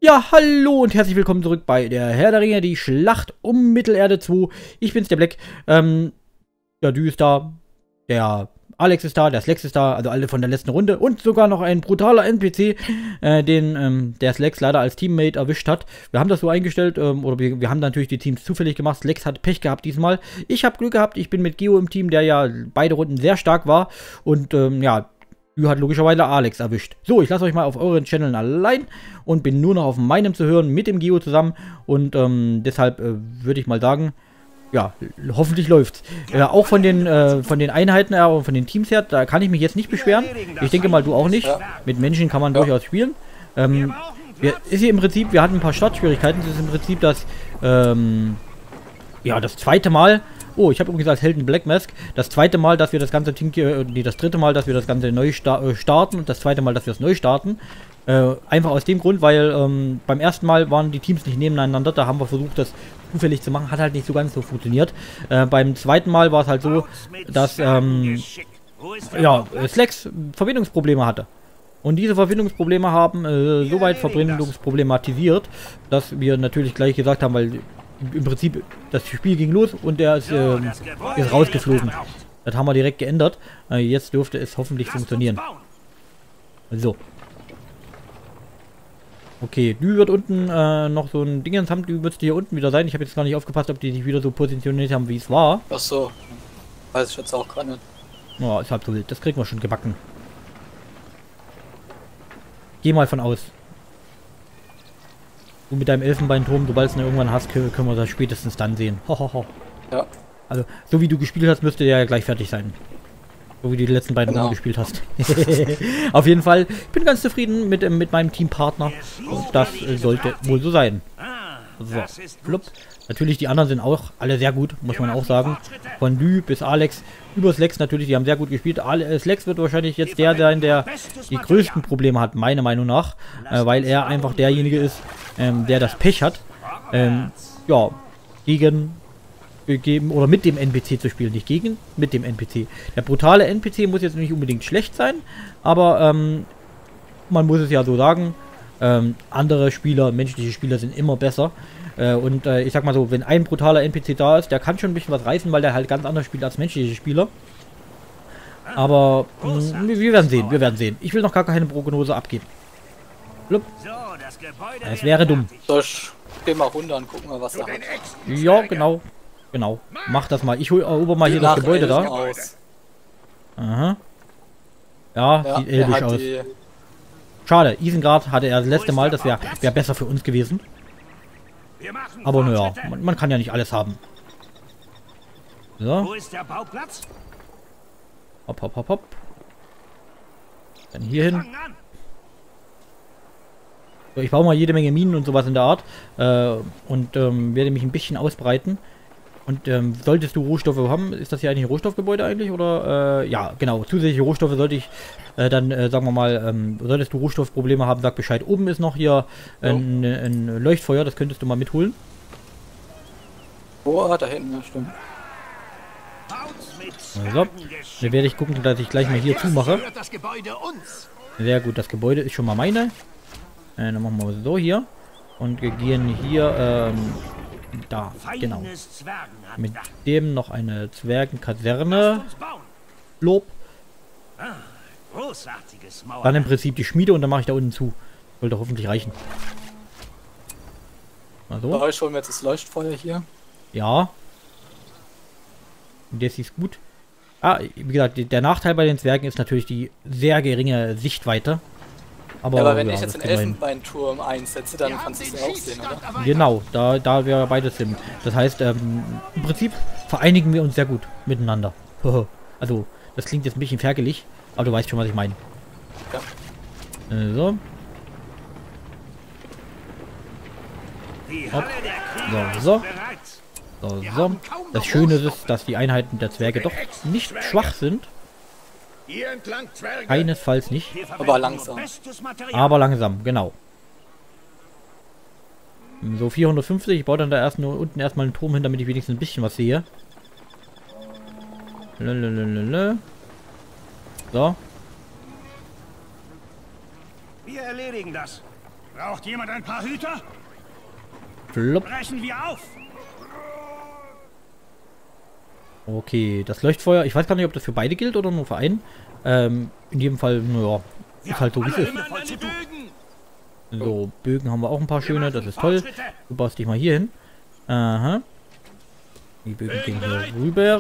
Ja, hallo und herzlich willkommen zurück bei der Herr der Ringe, die Schlacht um Mittelerde 2. Ich bin's, der Black. Der Dü ist da, der Alex ist da, der Slex ist da, also alle von der letzten Runde und sogar noch ein brutaler NPC, der Slex leider als Teammate erwischt hat. Wir haben das so eingestellt, oder wir haben natürlich die Teams zufällig gemacht. Slex hat Pech gehabt diesmal. Ich habe Glück gehabt, ich bin mit Geo im Team, der ja beide Runden sehr stark war und ja, Dü hat logischerweise Alex erwischt. So, ich lasse euch mal auf euren Channeln allein und bin nur noch auf meinem zu hören mit dem Geo zusammen. Und deshalb würde ich mal sagen, ja, hoffentlich läuft's. Auch von den Einheiten und von den Teams her, da kann ich mich jetzt nicht beschweren. Ich denke mal, du auch nicht. Ja. Mit Menschen kann man durchaus spielen. Ist hier im Prinzip, wir hatten ein paar Startschwierigkeiten. Das ist im Prinzip das, ja, das zweite Mal. Oh, ich habe übrigens als Helden Black Mask das zweite Mal, dass wir das ganze Team, das dritte Mal, dass wir das Ganze neu starten und das zweite Mal, dass wir es neu starten. Einfach aus dem Grund, weil beim ersten Mal waren die Teams nicht nebeneinander, da haben wir versucht, das zufällig zu machen, hat halt nicht so ganz so funktioniert. Beim zweiten Mal war es halt so, dass ja, Slex Verbindungsprobleme hatte. Und diese Verbindungsprobleme haben soweit verbindungsproblematisiert, dass wir natürlich gleich gesagt haben, weil im Prinzip das Spiel ging los und er ist rausgeflogen. Das haben wir direkt geändert. Jetzt dürfte es hoffentlich funktionieren. So. Okay, Dü wird unten noch so ein Dingens haben. Dü müsste hier unten wieder sein. Ich habe jetzt gar nicht aufgepasst, ob die sich wieder so positioniert haben, wie es war. Ach so. Weiß ich jetzt auch gerade nicht. Ja, ist halb so wild. Das kriegen wir schon gebacken. Geh mal von aus. Du mit deinem Elfenbeinturm, sobald du ihn irgendwann hast, können wir das spätestens dann sehen. Hohoho. Ja. Also, so wie du gespielt hast, müsste der ja gleich fertig sein. So wie du die letzten beiden Runden gespielt hast. Auf jeden Fall, ich bin ganz zufrieden mit meinem Teampartner. Und das sollte wohl so sein. So, flupp. Natürlich, die anderen sind auch alle sehr gut, muss man auch sagen. Von Dü bis Alex, über Slex natürlich, die haben sehr gut gespielt. Slex wird wahrscheinlich jetzt der sein, der die größten Probleme hat, meiner Meinung nach. Weil er einfach derjenige ist, der das Pech hat, ja, oder mit dem NPC zu spielen. Nicht gegen, mit dem NPC. Der brutale NPC muss jetzt nicht unbedingt schlecht sein, aber man muss es ja so sagen, andere Spieler, menschliche Spieler sind immer besser. Und ich sag mal so, wenn ein brutaler NPC da ist, der kann schon ein bisschen was reißen, weil der halt ganz anders spielt als menschliche Spieler. Aber wir werden sehen, wir werden sehen. Ich will noch gar keine Prognose abgeben. Blub. Es wäre dumm. Soll ich gehen mal runter und gucken, was da hat? Ja, genau. Genau. Mach das mal. Ich erober mal hier das Gebäude da. Aha. Ja, sieht elbisch aus. Schade, Isengard hatte er das letzte Mal, das wäre besser für uns gewesen. Aber naja, man kann ja nicht alles haben. So. Wo ist der Bauplatz? Hopp, hopp, hopp, hopp. Dann hier hin. So, ich baue mal jede Menge Minen und sowas in der Art. Und werde mich ein bisschen ausbreiten. Und solltest du Rohstoffe haben, ist das hier eigentlich ein Rohstoffgebäude eigentlich? Oder, ja, genau, zusätzliche Rohstoffe sollte ich dann, sagen wir mal, solltest du Rohstoffprobleme haben, sag Bescheid. Oben ist noch hier ein Leuchtfeuer, das könntest du mal mitholen. Oh, da hinten, ja, stimmt. Also, dann werde ich gucken, dass ich gleich mal hier zumache. Sehr gut, das Gebäude ist schon mal meine. Dann machen wir so hier. Und wir gehen hier, da, genau. Mit dem noch eine Zwergenkaserne. Lob. Dann im Prinzip die Schmiede und dann mache ich da unten zu. Sollte hoffentlich reichen. Also. Bei euch holen wir jetzt das Leuchtfeuer hier. Ja. Und das ist gut. Ah, wie gesagt, der Nachteil bei den Zwergen ist natürlich die sehr geringe Sichtweite. Aber wenn ich jetzt den Elfenbeinturm einsetze, dann kannst du es ja auch sehen, oder? Genau, da wir beides sind. Das heißt, im Prinzip vereinigen wir uns sehr gut miteinander. Also, das klingt jetzt ein bisschen ferkelig, aber du weißt schon, was ich meine. Ja. So. Hopp. So. Das Schöne ist, dass die Einheiten der Zwerge doch nicht schwach sind. Keinesfalls nicht. Aber langsam. Aber langsam, genau. So, 450. Ich baue dann da unten erstmal einen Turm hin, damit ich wenigstens ein bisschen was sehe. So. Wir erledigen das. Braucht jemand ein paar Hüter? Flop. Brechen wir auf! Okay, das Leuchtfeuer. Ich weiß gar nicht, ob das für beide gilt oder nur für einen. In jedem Fall, naja, ist halt so wie es ist. So, Bögen haben wir auch ein paar schöne, das ist toll. Du baust dich mal hier hin. Aha. Die Bögen gehen hier rüber.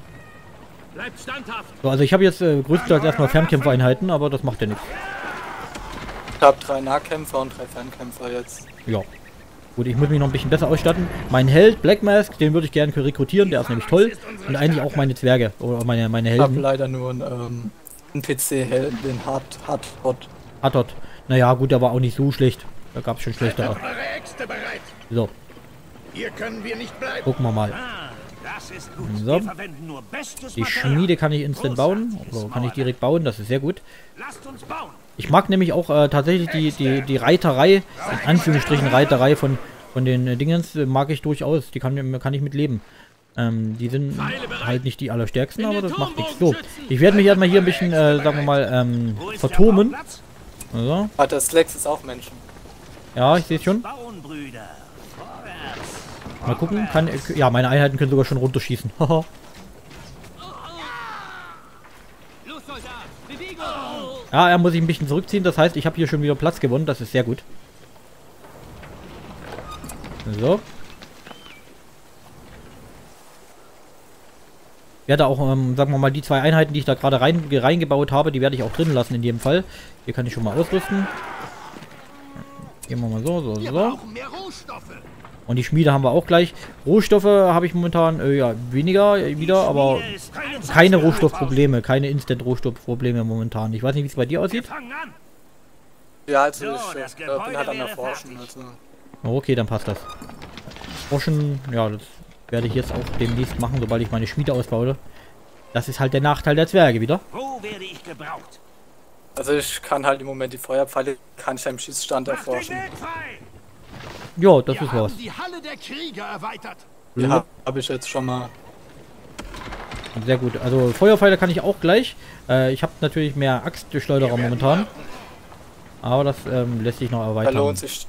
So, also ich habe jetzt größtenteils erstmal Fernkämpfereinheiten, aber das macht ja nichts. Ich habe 3 Nahkämpfer und 3 Fernkämpfer jetzt. Ja. Gut, ich muss mich noch ein bisschen besser ausstatten. Mein Held, Black Mask, den würde ich gerne rekrutieren, der ist nämlich toll. Und eigentlich auch meine Zwerge, oder meine Helden. Ich habe leider nur einen PC-Helden, den Hardhot. Hardhot. Naja, gut, der war auch nicht so schlecht. Da gab es schon schlechtere. So. Gucken wir mal. So. Die Schmiede kann ich instant bauen. Oder kann ich direkt bauen, das ist sehr gut. Ich mag nämlich auch tatsächlich die Reiterei, in Anführungsstrichen Reiterei von den Dingens, mag ich durchaus. Die kann ich mit leben. Die sind halt nicht die allerstärksten, aber das macht nichts. So, ich werde mich erstmal hier ein bisschen, sagen wir mal, verturmen. So. Ah, das Lex ist auch Menschen. Ja, ich sehe es schon. Mal gucken, ja, meine Einheiten können sogar schon runterschießen. Haha. Ja, er muss sich ein bisschen zurückziehen, das heißt, ich habe hier schon wieder Platz gewonnen, das ist sehr gut. So. Ich werde auch, sagen wir mal, die 2 Einheiten, die ich da gerade reingebaut habe, die werde ich auch drin lassen in jedem Fall. Hier kann ich schon mal ausrüsten. Gehen wir mal so. Und die Schmiede haben wir auch gleich. Rohstoffe habe ich momentan, ja, weniger wieder, aber keine Rohstoffprobleme, keine Instant-Rohstoffprobleme momentan. Ich weiß nicht, wie es bei dir aussieht. Ja, also ich bin halt an der Forschen. Also. Okay, dann passt das. Forschen, ja, das werde ich jetzt auch demnächst machen, sobald ich meine Schmiede ausbaue. Das ist halt der Nachteil der Zwerge wieder. Wo werde ich gebraucht? Also ich kann halt im Moment die Feuerpfeile, kann ich am Schießstand erforschen. Ja, das ist was. Die Halle der Krieger erweitert. Ja, habe ich jetzt schon mal. Sehr gut. Also Feuerpfeile kann ich auch gleich. Ich habe natürlich mehr Axtschleuderer momentan. Aber das lässt sich noch erweitern. Da lohnt sich.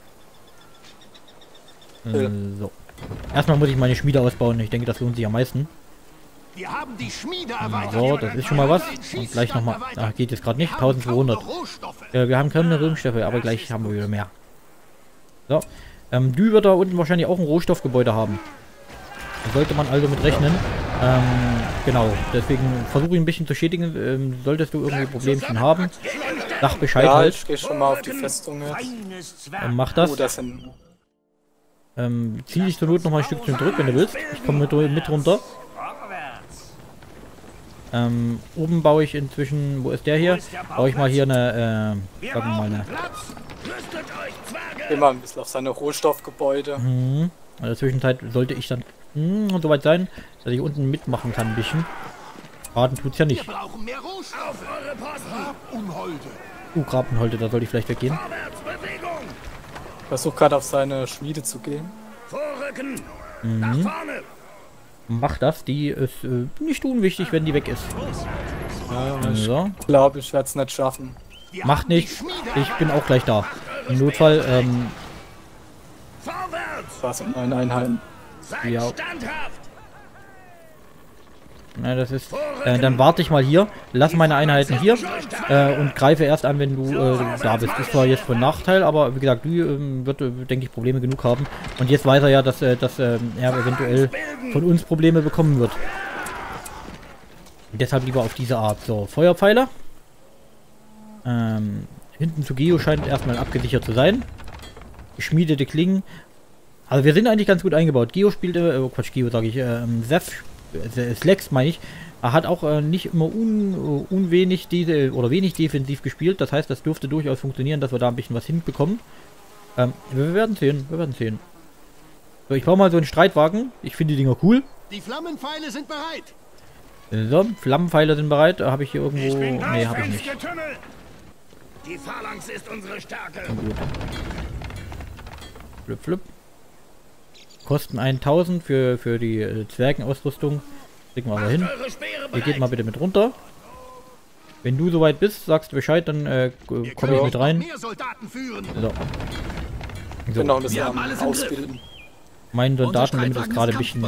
So. Erstmal muss ich meine Schmiede ausbauen. Ich denke, das lohnt sich am meisten. Wir haben die Schmiede erweitert. So, das ist schon mal was. Und gleich nochmal. Ach, geht jetzt gerade nicht. 1200. Wir haben keine Röhmstoffe, aber gleich haben wir wieder mehr. So. Dü wird da unten wahrscheinlich auch ein Rohstoffgebäude haben. Da sollte man also mit rechnen. Genau. Deswegen versuche ich ein bisschen zu schädigen. Solltest du irgendwie Problemchen haben, sag Bescheid ja, halt. Ich gehe schon mal auf die Festung jetzt. Mach das. Oh, das sind... Zieh dich zur Not noch mal ein Stückchen zurück, wenn du willst. Ich komme mit runter. Oben baue ich inzwischen, wo ist der hier? Baue ich mal hier eine, sagen wir mal eine. Immer ein bisschen auf seine Rohstoffgebäude. In der Zwischenzeit sollte ich dann soweit sein, dass ich unten mitmachen kann ein bisschen. Schaden tut's ja nicht. Grabenholde, da sollte ich vielleicht weggehen. Ich versuche gerade auf seine Schmiede zu gehen. Mach das, die ist nicht unwichtig, wenn die weg ist. So. Ich glaube, ich werde es nicht schaffen. Macht nichts, ich bin auch gleich da. Im Notfall, Was sind 9 Einheiten? ja. Na, das ist. Dann warte ich mal hier, lass meine Einheiten hier und greife erst an, wenn du da bist. Ist zwar jetzt von Nachteil, aber wie gesagt, du wird, denke ich, Probleme genug haben. Und jetzt weiß er ja, dass er eventuell von uns Probleme bekommen wird. Und deshalb lieber auf diese Art. So, Feuerpfeiler. Hinten zu Geo scheint erstmal abgesichert zu sein. Geschmiedete Klingen. Also wir sind eigentlich ganz gut eingebaut. Geo spielt, Quatsch, Geo sage ich, Slex meine ich, er hat auch nicht immer wenig defensiv gespielt. Das heißt, das dürfte durchaus funktionieren, dass wir da ein bisschen was hinbekommen. Wir werden sehen, So, ich baue mal so einen Streitwagen. Ich finde die Dinger cool. Die Flammenpfeile sind bereit. So, Flammenpfeile sind bereit. Habe ich hier irgendwo... Nee, habe ich nicht. Die Phalanx ist unsere Stärke. Gut. Flip. Kosten 1000 für die Zwergenausrüstung. Kriegen wir aber hin. Ihr geht mal bitte mit runter. Wenn du soweit bist, sagst du Bescheid, dann komme ich mit rein. So. Ich bin noch ein bisschen am Ausbilden. Mein Soldatenlimit ist gerade ein bisschen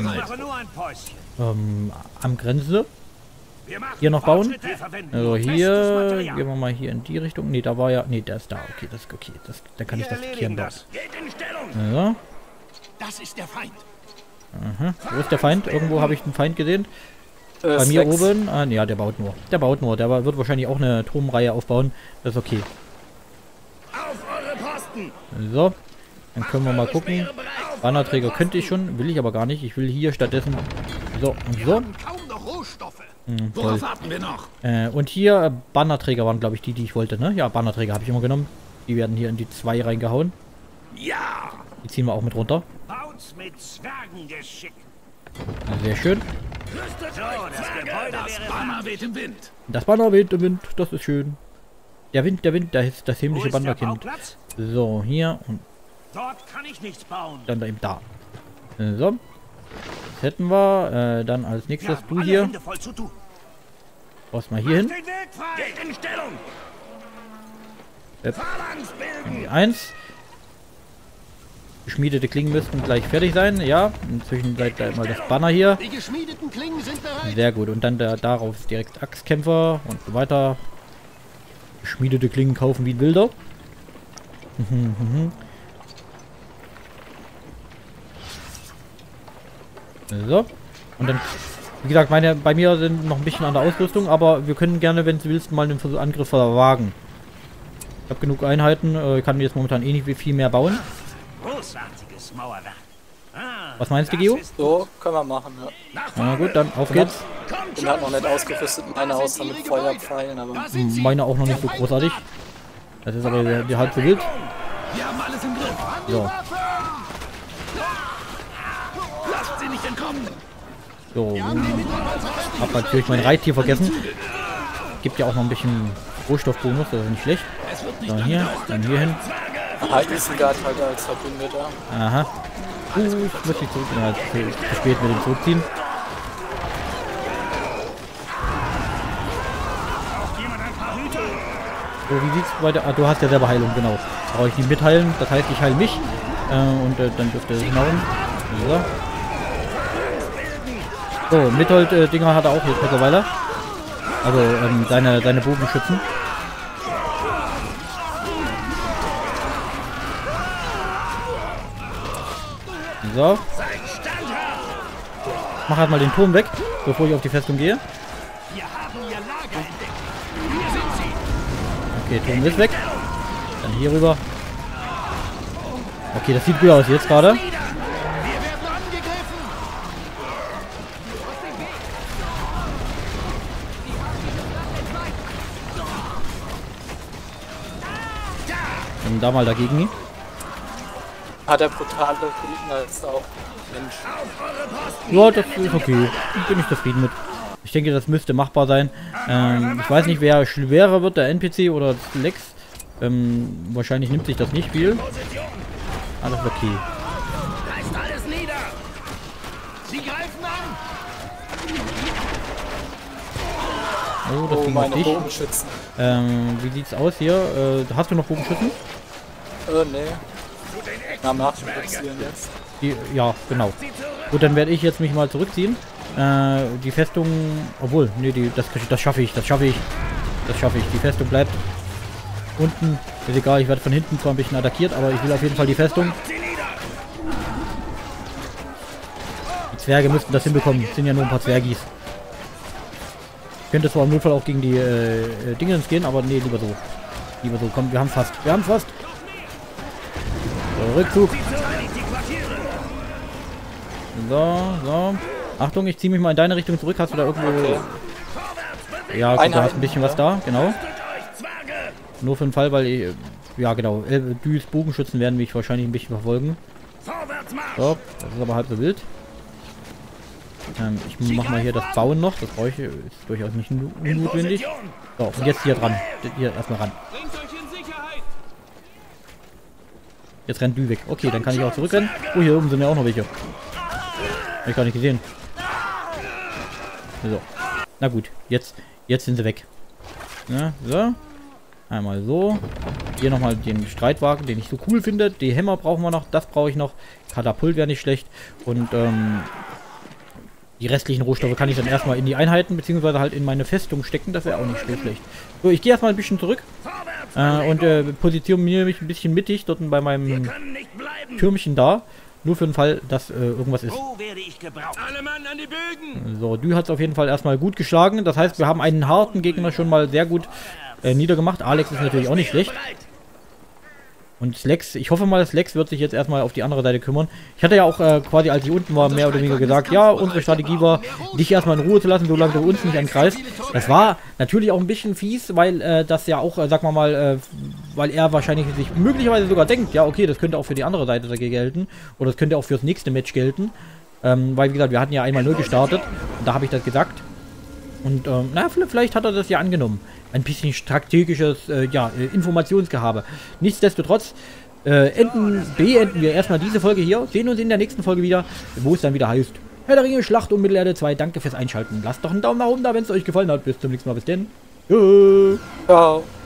am Grenze. Hier noch bauen. Also hier, gehen wir mal hier in die Richtung. Ne, da war ja, ne, der ist da. Okay, das ist okay. Dann kann ich das markieren bauen. So. Das ist der Feind. Aha. Wo ist der Feind? Irgendwo habe ich einen Feind gesehen. Bei mir oben. Ah, ja, der baut nur. Der baut nur. Der wird wahrscheinlich auch eine Turmreihe aufbauen. Das ist okay. Auf eure Posten. So. Dann können wir mal gucken. Bannerträger könnte ich schon. Will ich aber gar nicht. Ich will hier stattdessen. So und so. Kaum noch Rohstoffe. Worauf warten wir noch? Und hier Bannerträger waren, glaube ich, die ich wollte, ne? Ja, Bannerträger habe ich immer genommen. Die werden hier in die 2 reingehauen. Ja. Die ziehen wir auch mit runter. Baut's mit Zwergengeschick. Sehr schön. Das Banner weht im Wind. Das Banner weht im Wind. Das ist schön. Der Wind, das ist das himmlische Bannerkind. So, hier und dort kann ich nichts bauen. dann da eben da. So. Das hätten wir. Dann als nächstes du hier. Brauchst mal hier hin. Geht in Stellung. Irgendwie 1. Geschmiedete Klingen müssten gleich fertig sein. Ja, inzwischen seid da mal das Banner hier. Die geschmiedeten Klingen sind bereit. Sehr gut. Und dann darauf direkt Axtkämpfer und so weiter. Geschmiedete Klingen kaufen wie ein Wilder. So. Und dann, wie gesagt, bei mir sind noch ein bisschen an der Ausrüstung, aber wir können gerne, wenn du willst, mal einen Angriff wagen. Ich habe genug Einheiten, ich kann jetzt momentan eh nicht viel mehr bauen. Großartiges Mauerwerk. Was meinst du, Geo? So, können wir machen, ja. Na gut, dann auf geht's. Ich bin halt noch nicht ausgerüstet, meine außer mit Feuerpfeilen, aber... Meine auch noch nicht so großartig. Das ist aber die halb so wild. Wir haben alles im Griff. So. Lasst sie nicht entkommen. So. Hab natürlich mein Reittier vergessen. Gibt ja auch noch ein bisschen Rohstoffbonus, das ist nicht schlecht. So, hier, dann hier hin. Isengard halt als Verbündeter. Aha. Ich muss mich zurück. Ja, zu spät mit dem zurückziehen. So, wie sieht's weiter? Ah, du hast ja selber Heilung, genau. Brauche ich nicht mitheilen, das heißt, ich heile mich. Und dann dürfte es hinauen. So. So, Mithold-Dinger hat er auch jetzt mittlerweile. Also, seine Bogenschützen. So. Mach halt mal den Turm weg, bevor ich auf die Festung gehe. Okay, Turm ist weg. Dann hier rüber. Okay, das sieht gut aus jetzt gerade. Und da mal dagegen. Hat er brutale Gegner als auch Mensch. Ja, das ist okay. Bin ich zufrieden mit. Ich denke, das müsste machbar sein. Ich weiß nicht, wer schwerer wird, der NPC oder das Lex. Wahrscheinlich nimmt sich das nicht viel. Alles okay. Reißt alles nieder. Sie greifen an. Oh, das ging meine nicht. Bogenschützen. Wie sieht's aus hier? Hast du noch Bogenschützen? Nee. Na, nachzuproduzieren jetzt. Ja, genau. Gut, dann werde ich jetzt mich mal zurückziehen. Die Festung, obwohl, nee, das schaffe ich. Die Festung bleibt unten. Ist egal, ich werde von hinten zwar ein bisschen attackiert, aber ich will auf jeden Fall die Festung. Die Zwerge müssten das hinbekommen. Es sind ja nur ein paar Zwergis. Könnte zwar im Notfall auch gegen die Dingens gehen, aber nee, lieber so. Lieber so. Komm, wir haben fast. So, Rückzug. So. Achtung, ich ziehe mich mal in deine Richtung zurück. Hast du da irgendwo... Okay. Ja, gut, du hast ein bisschen was da, genau. Nur für den Fall, weil ich... Ja, genau. Düs Bogenschützen werden mich wahrscheinlich ein bisschen verfolgen. So, das ist aber halb so wild. Ich mache mal hier das Bauen noch. Das brauche ich, ist durchaus nicht notwendig. So, und jetzt hier dran. Hier erstmal ran. Jetzt rennt Dü weg. Okay, dann kann ich auch zurückrennen. Oh, hier oben sind ja auch noch welche. Hab ich gar nicht gesehen. So. Na gut, jetzt sind sie weg. Ne? So. Einmal so. Hier nochmal den Streitwagen, den ich so cool finde. Die Hämmer brauchen wir noch. Das brauche ich noch. Katapult wäre nicht schlecht. Und die restlichen Rohstoffe kann ich dann erstmal in die Einheiten, beziehungsweise halt in meine Festung stecken. Das wäre auch nicht so schlecht. So, ich gehe erstmal ein bisschen zurück. Und positioniere mich ein bisschen mittig dort bei meinem Türmchen da. Nur für den Fall, dass irgendwas ist. So, Dü hat es auf jeden Fall erstmal gut geschlagen. Das heißt, wir haben einen harten Gegner schon mal sehr gut niedergemacht. Alex ist natürlich auch nicht schlecht. Und Slex, ich hoffe mal, Slex wird sich jetzt erstmal auf die andere Seite kümmern. Ich hatte ja auch quasi, als ich unten war, mehr oder weniger gesagt, ja, unsere Strategie war, dich erstmal in Ruhe zu lassen, solange du uns nicht angreifst. Das war natürlich auch ein bisschen fies, weil das ja auch, sagen wir mal, weil er wahrscheinlich sich möglicherweise sogar denkt, ja, okay, das könnte auch für die andere Seite gelten. Oder das könnte auch fürs nächste Match gelten. Weil, wie gesagt, wir hatten ja einmal 0 gestartet. Und da habe ich das gesagt. Und, na, vielleicht hat er das ja angenommen. Ein bisschen strategisches, Informationsgehabe. Nichtsdestotrotz, beenden wir erstmal diese Folge hier. Sehen uns in der nächsten Folge wieder, wo es dann wieder heißt, Herr der Ringe, Schlacht um Mittelerde 2. Danke fürs Einschalten. Lasst doch einen Daumen nach oben da, wenn es euch gefallen hat. Bis zum nächsten Mal. Bis denn. Ciao.